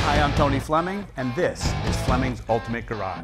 Hi, I'm Tony Fleming, and this is Fleming's Ultimate Garage.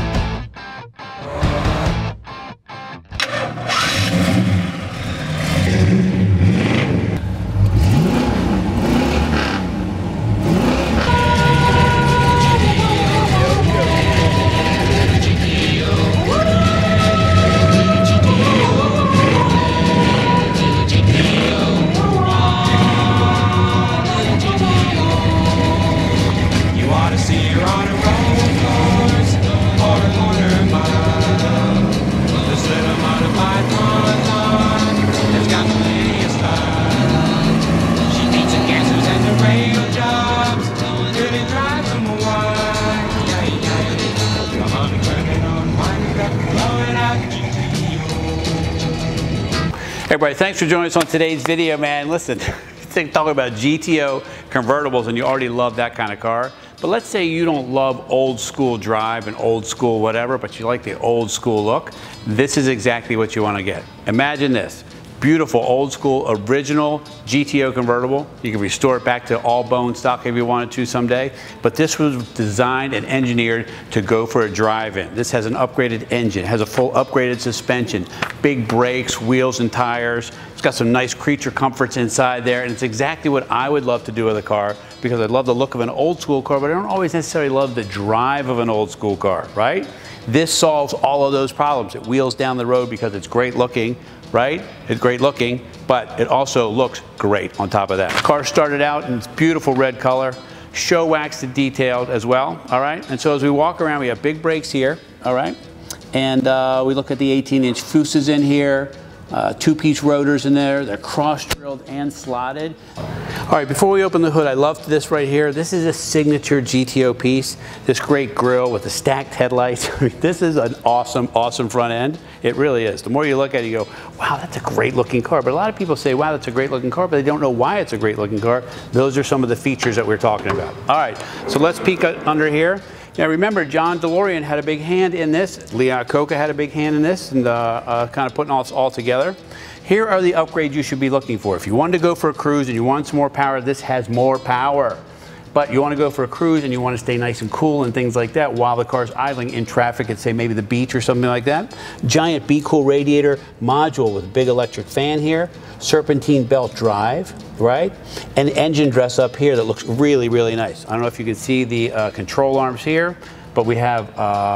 Hey everybody, thanks for joining us on today's video, man. Listen, talking about GTO convertibles and you already love that kind of car. But let's say you don't love old school drive and old school whatever, but you like the old school look. This is exactly what you want to get. Imagine this. Beautiful old school original GTO convertible. You can restore it back to all bone stock if you wanted to someday, but this was designed and engineered to go for a drive-in. This has an upgraded engine, has a full upgraded suspension, big brakes, wheels and tires. It's got some nice creature comforts inside there, and it's exactly what I would love to do with a car, because I love the look of an old school car, but I don't always necessarily love the drive of an old school car, right? This solves all of those problems. It wheels down the road because it's great looking, right? It's great looking, but it also looks great on top of that. Car started out in beautiful red color, show waxed and detailed as well, all right? And so as we walk around, we have big brakes here, all right? And we look at the 18-inch fuses in here, two-piece rotors in there. They're cross-drilled and slotted. All right, before we open the hood, I love this right here. This is a signature GTO piece. This great grille with the stacked headlights. This is an awesome, awesome front end. It really is. The more you look at it, you go, wow, that's a great looking car. But a lot of people say, wow, that's a great looking car, but they don't know why it's a great looking car. Those are some of the features that we're talking about. All right, so let's peek under here. Now remember, John DeLorean had a big hand in this. Leon Coca had a big hand in this, and kind of putting all together. Here are the upgrades you should be looking for. If you wanted to go for a cruise and you want some more power, this has more power. But you want to go for a cruise and you want to stay nice and cool and things like that while the car's idling in traffic at, say, maybe the beach or something like that. Giant Be Cool radiator module with a big electric fan here. Serpentine belt drive, right? And the engine dress up here that looks really, really nice. I don't know if you can see the control arms here, but we have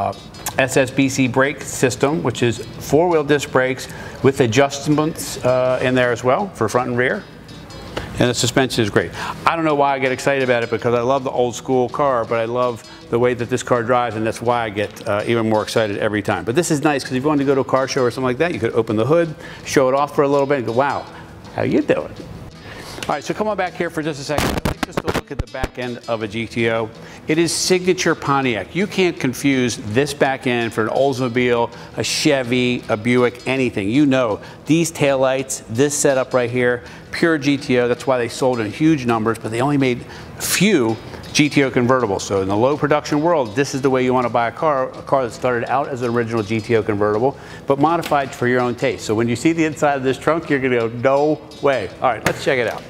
SSBC brake system, which is four-wheel disc brakes with adjustments in there as well for front and rear. And the suspension is great. I don't know why I get excited about it, because I love the old school car, but I love the way that this car drives, and that's why I get even more excited every time. But this is nice, because if you wanted to go to a car show or something like that, you could open the hood, show it off for a little bit, and go, wow, how you doing? All right, so come on back here for just a second. I'd like just to look at the back end of a GTO. It is signature Pontiac. You can't confuse this back end for an Oldsmobile, a Chevy, a Buick, anything. You know, these taillights, this setup right here, pure GTO. That's why they sold in huge numbers, but they only made a few GTO convertibles. So in the low production world, this is the way you want to buy a car that started out as an original GTO convertible, but modified for your own taste. So when you see the inside of this trunk, you're going to go, no way. All right, let's check it out.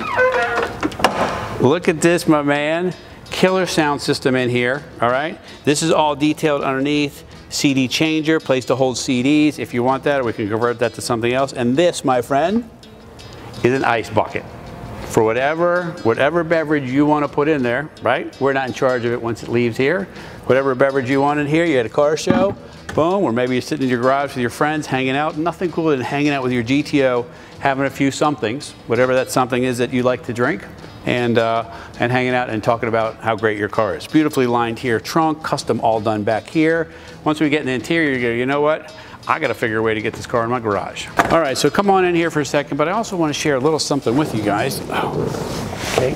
Look at this, my man. Killer sound system in here, all right? This is all detailed underneath. CD changer, place to hold CDs if you want that, or we can convert that to something else. And this, my friend, is an ice bucket. For whatever beverage you want to put in there, right? We're not in charge of it once it leaves here. Whatever beverage you want in here, you had a car show, boom, or maybe you're sitting in your garage with your friends hanging out. Nothing cooler than hanging out with your GTO, having a few somethings, whatever that something is that you like to drink, and hanging out and talking about how great your car is. Beautifully lined here, trunk, custom all done back here. Once we get in the interior, you go, you know what? I got to figure a way to get this car in my garage. All right, so come on in here for a second, but I also want to share a little something with you guys. Okay.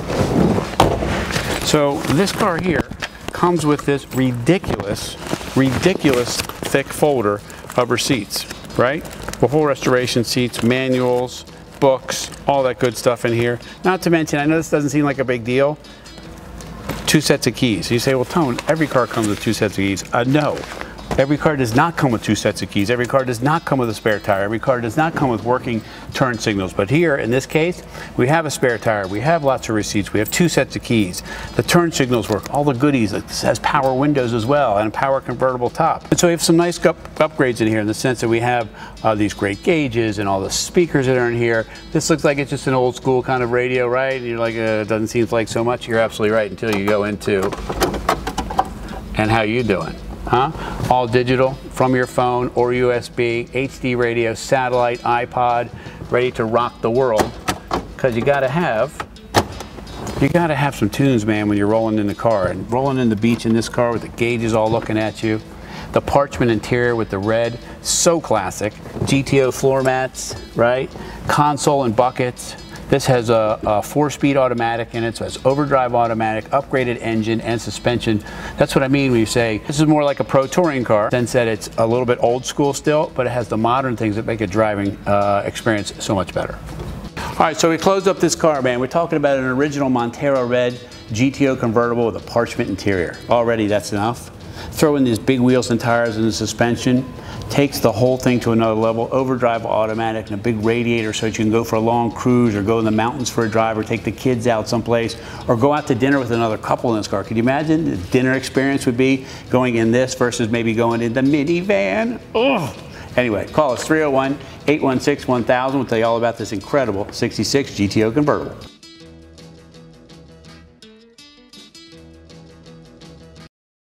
So this car here comes with this ridiculous thick folder of receipts, right? Well, full restoration seats, manuals, books, all that good stuff in here. Not to mention, I know this doesn't seem like a big deal, 2 sets of keys. You say, well, Tone, every car comes with 2 sets of keys. No. Every car does not come with 2 sets of keys. Every car does not come with a spare tire. Every car does not come with working turn signals. But here, in this case, we have a spare tire. We have lots of receipts. We have 2 sets of keys. The turn signals work. All the goodies. It has power windows as well and a power convertible top. And so we have some nice upgrades in here in the sense that we have these great gauges and all the speakers that are in here. This looks like it's just an old school kind of radio, right? And you're like, it doesn't seem like so much. You're absolutely right until you go into, and how you doing? Huh? All digital from your phone or USB, HD radio, satellite, iPod, ready to rock the world. Because you gotta have some tunes, man, when you're rolling in the car. And rolling in the beach in this car with the gauges all looking at you. The parchment interior with the red, so classic. GTO floor mats, right? Console and buckets. This has a 4-speed automatic in it, so it's overdrive automatic, upgraded engine and suspension. That's what I mean when you say this is more like a pro touring car. Since that it's a little bit old school still, but it has the modern things that make a driving experience so much better. All right, so we closed up this car, man. We're talking about an original Montero Red GTO convertible with a parchment interior. Already that's enough. Throw in these big wheels and tires and the suspension. Takes the whole thing to another level. Overdrive automatic and a big radiator so that you can go for a long cruise or go in the mountains for a drive or take the kids out someplace or go out to dinner with another couple in this car. Could you imagine the dinner experience would be going in this versus maybe going in the minivan? Ugh. Anyway, call us 301-816-1000. We'll tell you all about this incredible 66 GTO convertible.